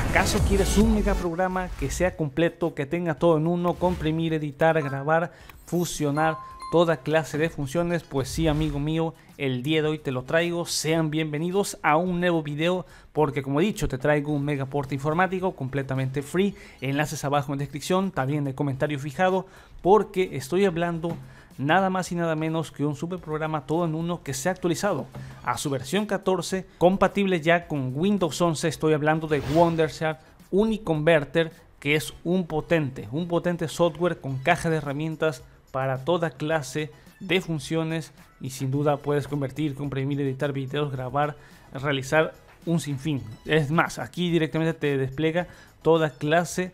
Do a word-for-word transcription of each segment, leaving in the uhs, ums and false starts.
¿Acaso quieres un mega programa que sea completo, que tenga todo en uno, comprimir, editar, grabar, fusionar, toda clase de funciones? Pues sí, amigo mío, el día de hoy te lo traigo. Sean bienvenidos a un nuevo video, porque como he dicho, te traigo un megaporte informático completamente free. Enlaces abajo en descripción, también en el comentario fijado, porque estoy hablando nada más y nada menos que un super programa todo en uno que se ha actualizado a su versión catorce, compatible ya con Windows once. Estoy hablando de Wondershare Uniconverter, que es un potente, un potente software con caja de herramientas para toda clase de funciones, y sin duda puedes convertir, comprimir, editar videos, grabar, realizar un sinfín. Es más, aquí directamente te despliega toda clase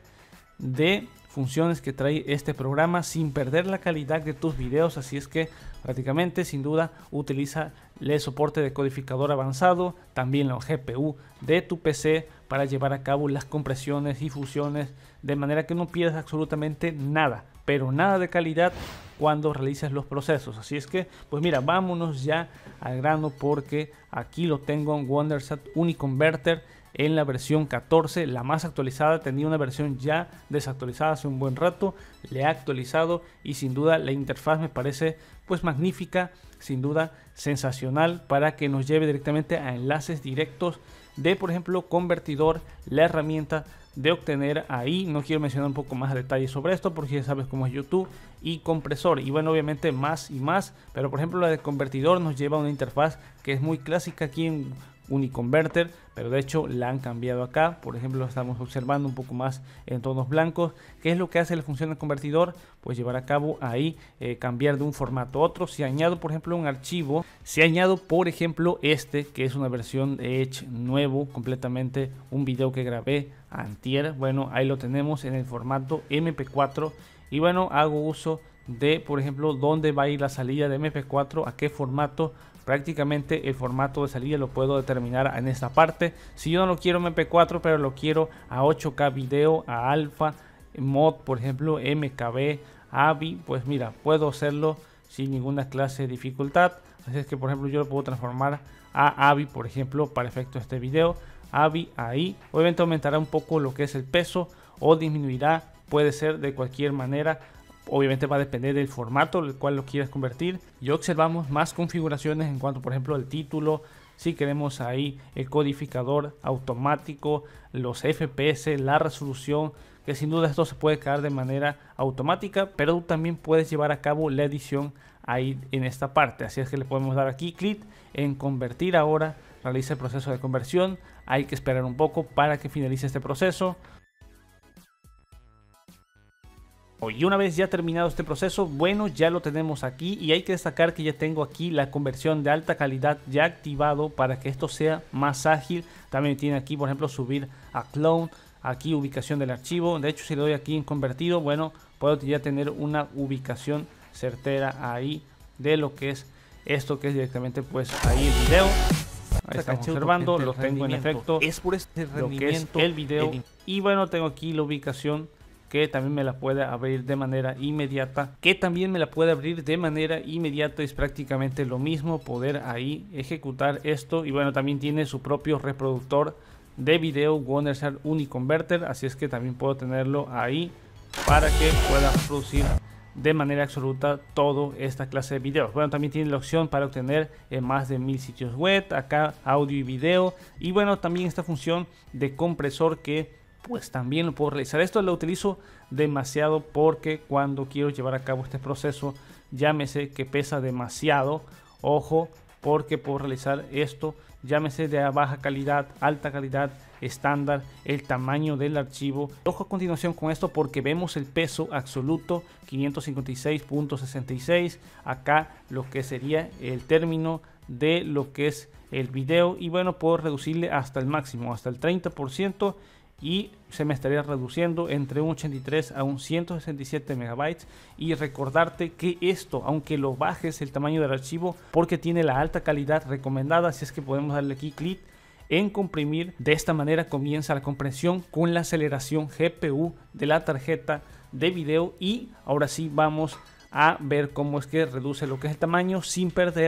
de funciones que trae este programa sin perder la calidad de tus videos. Así es que prácticamente, sin duda, utiliza el soporte de codificador avanzado, también la G P U de tu P C para llevar a cabo las compresiones y fusiones, de manera que no pierdas absolutamente nada, pero nada de calidad cuando realices los procesos. Así es que, pues mira, vámonos ya al grano, porque aquí lo tengo en Wondershare Uniconverter en la versión catorce, la más actualizada. Tenía una versión ya desactualizada hace un buen rato, le he actualizado y sin duda la interfaz me parece pues magnífica, sin duda sensacional, para que nos lleve directamente a enlaces directos de, por ejemplo, convertidor, la herramienta de obtener ahí. No quiero mencionar un poco más de detalles sobre esto, porque ya sabes cómo es YouTube, y compresor, y bueno, obviamente más y más, pero por ejemplo la de convertidor nos lleva a una interfaz que es muy clásica aquí en Uniconverter, pero de hecho la han cambiado acá. Por ejemplo, lo estamos observando un poco más en tonos blancos. ¿Qué es lo que hace la función de convertidor? Pues llevar a cabo ahí eh, cambiar de un formato a otro. Si añado, por ejemplo, un archivo, si añado, por ejemplo, este que es una versión de Edge nuevo, completamente un video que grabé antier, bueno, ahí lo tenemos en el formato M P cuatro, y bueno, hago uso de, por ejemplo, dónde va a ir la salida de M P cuatro, a qué formato. Prácticamente el formato de salida lo puedo determinar en esta parte. Si yo no lo quiero M P cuatro, pero lo quiero a ocho K video, a alfa, mod, por ejemplo, M K B, A V I, pues mira, puedo hacerlo sin ninguna clase de dificultad. Así es que, por ejemplo, yo lo puedo transformar a A V I, por ejemplo, para efecto de este video. A V I ahí, obviamente aumentará un poco lo que es el peso o disminuirá, puede ser de cualquier manera. Obviamente va a depender del formato el cual lo quieras convertir. Y observamos más configuraciones en cuanto, por ejemplo, al título. Si queremos ahí el codificador automático, los F P S, la resolución, que sin duda esto se puede crear de manera automática, pero también puedes llevar a cabo la edición ahí en esta parte. Así es que le podemos dar aquí clic en convertir ahora, realiza el proceso de conversión. Hay que esperar un poco para que finalice este proceso. Y una vez ya terminado este proceso, bueno, ya lo tenemos aquí, y hay que destacar que ya tengo aquí la conversión de alta calidad ya activado para que esto sea más ágil. También tiene aquí, por ejemplo, subir a clone, aquí ubicación del archivo. De hecho, si le doy aquí en convertido, bueno, puedo ya tener una ubicación certera ahí de lo que es esto, que es directamente pues ahí el video. Ahí estamos observando, lo tengo en efecto, es por este lo que es el video, y bueno, tengo aquí la ubicación que también me la puede abrir de manera inmediata, que también me la puede abrir de manera inmediata. Es prácticamente lo mismo poder ahí ejecutar esto. Y bueno, también tiene su propio reproductor de video, Wondershare Uniconverter, así es que también puedo tenerlo ahí para que pueda reproducir de manera absoluta toda esta clase de videos. Bueno, también tiene la opción para obtener eh, más de mil sitios web, acá audio y video, y bueno, también esta función de compresor que pues también lo puedo realizar. Esto lo utilizo demasiado porque cuando quiero llevar a cabo este proceso, llámese que pesa demasiado, ojo, porque puedo realizar esto, llámese de baja calidad, alta calidad, estándar, el tamaño del archivo. Ojo a continuación con esto, porque vemos el peso absoluto quinientos cincuenta y seis punto sesenta y seis, acá lo que sería el término de lo que es el video, y bueno, puedo reducirle hasta el máximo, hasta el treinta por ciento, y se me estaría reduciendo entre un ochenta y tres a un ciento sesenta y siete megabytes. Y recordarte que esto, aunque lo bajes el tamaño del archivo, porque tiene la alta calidad recomendada, así es que podemos darle aquí clic en comprimir. De esta manera comienza la compresión con la aceleración G P U de la tarjeta de video, y ahora sí vamos a ver cómo es que reduce lo que es el tamaño sin perder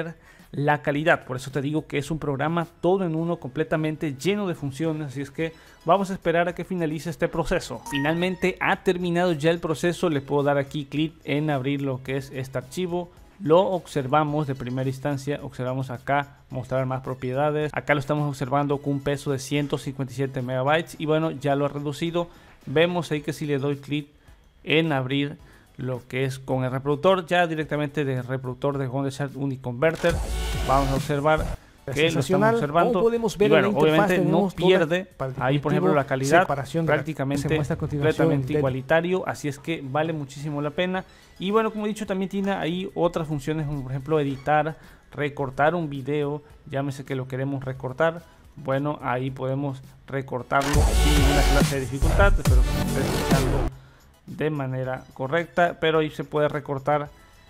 la calidad. Por eso te digo que es un programa todo en uno, completamente lleno de funciones, así es que vamos a esperar a que finalice este proceso. Finalmente ha terminado ya el proceso, le puedo dar aquí clic en abrir lo que es este archivo. Lo observamos de primera instancia, observamos acá mostrar más propiedades, acá lo estamos observando con un peso de ciento cincuenta y siete megabytes y bueno, ya lo ha reducido. Vemos ahí que si le doy clic en abrir lo que es con el reproductor, ya directamente del reproductor de Wondershare Uniconverter, vamos a observar que lo estamos observando. Podemos ver y bueno, en la obviamente interfaz no pierde ahí por ejemplo la calidad, prácticamente completamente igualitario, así es que vale muchísimo la pena. Y bueno, como he dicho, también tiene ahí otras funciones como por ejemplo editar, recortar un video, llámese que lo queremos recortar. Bueno, ahí podemos recortarlo sin ninguna clase de dificultad, espero que esté escuchando de manera correcta, pero ahí se puede recortar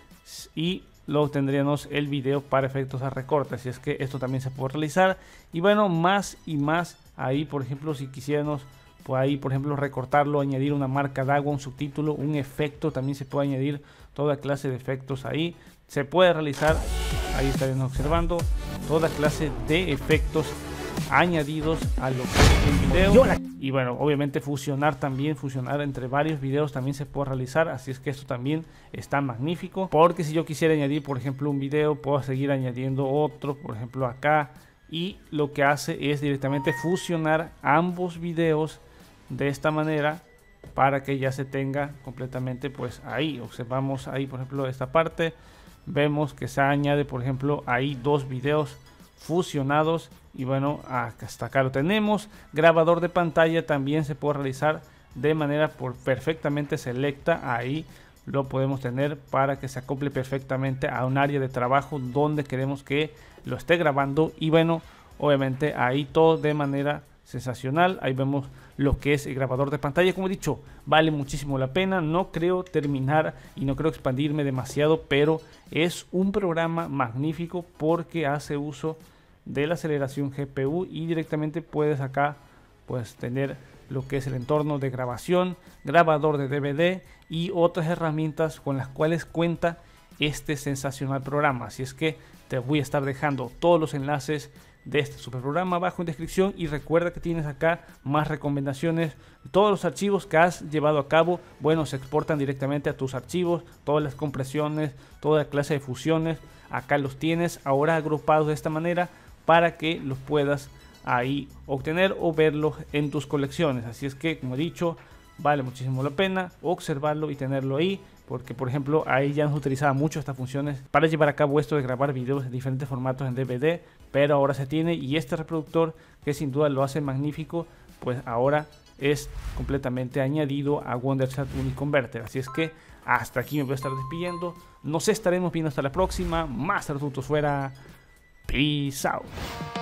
y lo obtendríamos el video para efectos de recorte, así es que esto también se puede realizar. Y bueno, más y más ahí, por ejemplo, si quisiéramos pues ahí por ejemplo recortarlo, añadir una marca de agua, un subtítulo, un efecto, también se puede añadir toda clase de efectos ahí, se puede realizar, ahí estarían observando toda clase de efectos añadidos a lo que es el video. Y bueno, obviamente fusionar también, fusionar entre varios videos también se puede realizar, así es que esto también está magnífico, porque si yo quisiera añadir por ejemplo un video, puedo seguir añadiendo otro, por ejemplo acá, y lo que hace es directamente fusionar ambos videos de esta manera para que ya se tenga completamente pues ahí. Observamos ahí por ejemplo esta parte, vemos que se añade por ejemplo ahí dos videos fusionados y bueno, hasta acá lo tenemos. Grabador de pantalla también se puede realizar de manera por perfectamente selecta, ahí lo podemos tener para que se acople perfectamente a un área de trabajo donde queremos que lo esté grabando. Y bueno, obviamente ahí todo de manera sensacional. Ahí vemos lo que es el grabador de pantalla. Como he dicho, vale muchísimo la pena. No creo terminar y no creo expandirme demasiado, pero es un programa magnífico porque hace uso de la aceleración G P U y directamente puedes acá pues tener lo que es el entorno de grabación, grabador de D V D y otras herramientas con las cuales cuenta este sensacional programa. Así es que te voy a estar dejando todos los enlaces de este super programa abajo en descripción, y recuerda que tienes acá más recomendaciones. Todos los archivos que has llevado a cabo, bueno, se exportan directamente a tus archivos, todas las compresiones, toda clase de fusiones, acá los tienes ahora agrupados de esta manera para que los puedas ahí obtener o verlos en tus colecciones. Así es que, como he dicho, vale muchísimo la pena observarlo y tenerlo ahí, porque por ejemplo ahí ya nos utilizaba mucho estas funciones para llevar a cabo esto de grabar videos en diferentes formatos en D V D, pero ahora se tiene, y este reproductor que sin duda lo hace magnífico, pues ahora es completamente añadido a Wondershare Uniconverter. Así es que hasta aquí me voy a estar despidiendo, nos estaremos viendo hasta la próxima. Más tutos fuera, peace out.